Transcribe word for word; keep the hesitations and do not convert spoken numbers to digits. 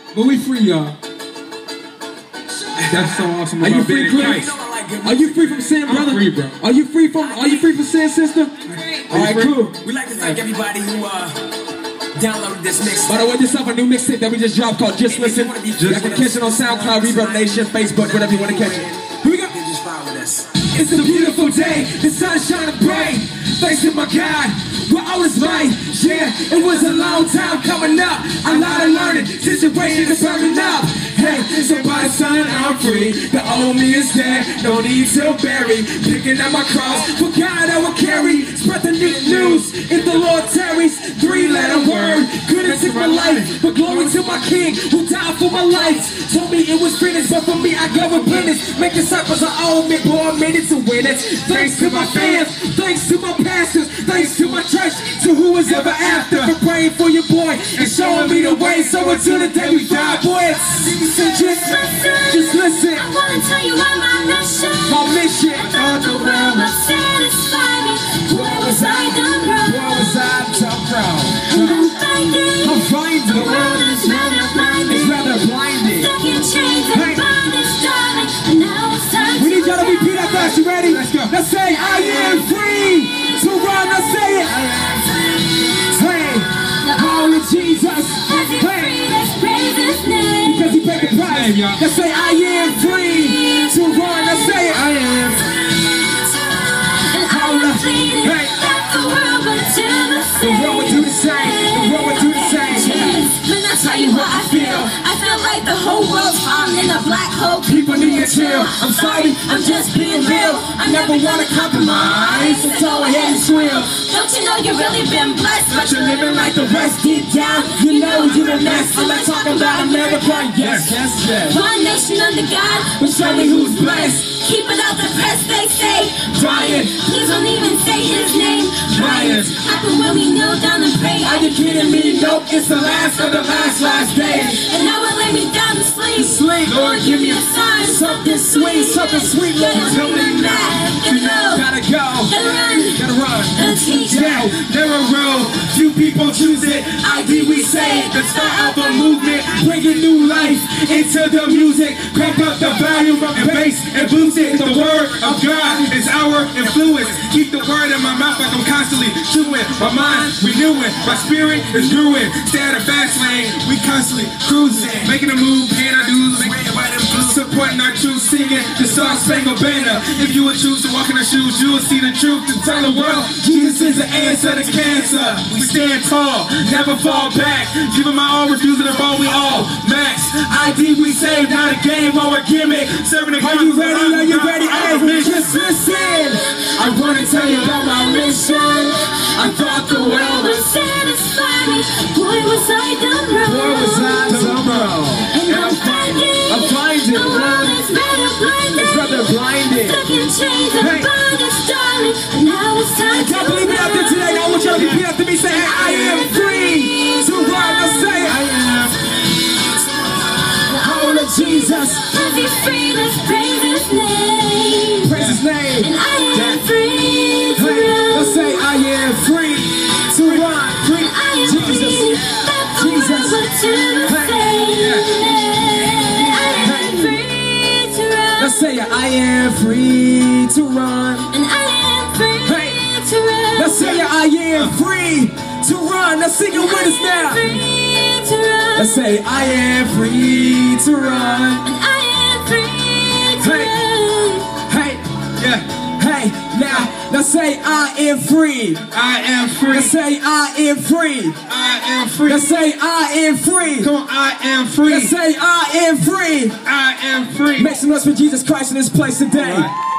But we free, y'all. That's so awesome. Are you free, Chris? Are you free from sin, brother? I'm free, bro. Are you free from? Are you free from sin, sister? All right, cool. We'd like to thank everybody who uh, downloaded this mix. By the way, this is a new mixtape that we just dropped called Just Listen. You can catch it on SoundCloud, Reverb Nation, Facebook, whatever you want to catch it. Here we go. Just fire with us. It's a beautiful day, the sun shining bright. Thanks to my God, well, I was right. Yeah, it was a long time coming up. A lot of learning, situations are burning up. Hey, so by the sun I'm free. The old me is dead, no need to bury. Picking up my cross, for God I will carry. Spread the new news, if the Lord tarries. Three-letter word, couldn't take my life, but glory to my King who died for my life. Told me it was finished, but for me I go with blindness. Make disciples of all men, boy, I made it to win it. Thanks to my fans, thanks to my pastors, thanks to my church, to who is ever after, for praying for your boy and showing me the way. So until the day we die, boys, so just, just listen. I wanna tell you about my mission. My mission. I thought the world would satisfy me. Where was I done wrong? Where was I done wrong? And I'm finding, I'm finding the world is rather blinded. It's rather blinded. Stuck in chains and Hey. bondage, darling. And now it's time We to need y'all to repeat run. after us. You ready? Let's go. Let's say, I am free to run. Let's say it. Hey, holy Jesus. As he Hey, freed us, praise his name. because he paid the price. Let's say, I am free to run. Let's say it. I am. And I was pleading Hey. that the world would do the The same. world would do the same. The world would do the same. When I tell you how I feel, I feel like the whole world's falling in a black hole. People need to chill. I'm sorry, I'm just being real. I never wanna compromise, so go ahead and squeal. Don't you know you really been blessed, but you're living like the rest deep down. You know you're a mess. I'm not talking about America. Yes, yes, yes. One nation under God, but show me who's blessed. Keep it out the press, they say. Brian. Please don't even say his name. Brian. Happen when we kneel down and pray. Are you kidding me? Nope, it's the last of the last, last day. And now I lay me down to sleep. Sleep. Lord, give me a sign. Something sweet, something sweet, Lord. Tell me that. You know. Gotta go. Gotta run. Gotta run. Gotta teach. Yeah, there are road. Few people choose it. I D we say the start of a movement, bringing new life into the music. Crank up the volume of the bass and boost it. The word of God is our influence. Keep the word in my mouth like I'm constantly chewing. My mind renewing, my spirit is brewing. Stay at a fast lane, we constantly cruising, making a move, paying our dues, supporting our truth, singing the Star Spangled Banner. If you would choose to walk in our shoes, you will see the truth and tell the world Jesus is the answer to cancer. We stand tall, never fall back. Giving my all, refusing to fall, we all max. I D we save, not a game or a gimmick. Serving the Are you ready? Are you ready? Hey, just listen. I wanna tell you about my mission. I thought the world would was satisfy me. Boy, was I done wrong. Boy, was I done wrong. And I'm finding, I'm finding the world is rather blinded. It's rather blinded. Stuck in chains and Hey. bondage, darling. And now it's time to Y'all believe me out there today? I want y'all to repeat after me. Say, I am free to run. Let's say it. I am. Hold of Jesus. As he freed us, praise his name. Praise his name. And I am free to Hey, run. let's say, I am free to run. Free. And I am Jesus. free that the Jesus. world would do the Hey. same. I am free to run. Let's say, I am free to run. And I am free Hey. to run. Let's say, I am free to run. Let's sing it with us now. Free to run. Let's say, I am free to run. And I am free to Hey. run. Hey, yeah, hey, now, let's say, I am free. I am free. Let's say, I am free. I am free. Let's say, I am free. Come on, I am free. Let's say, I am free. I am free. Make some noise for Jesus Christ in this place today.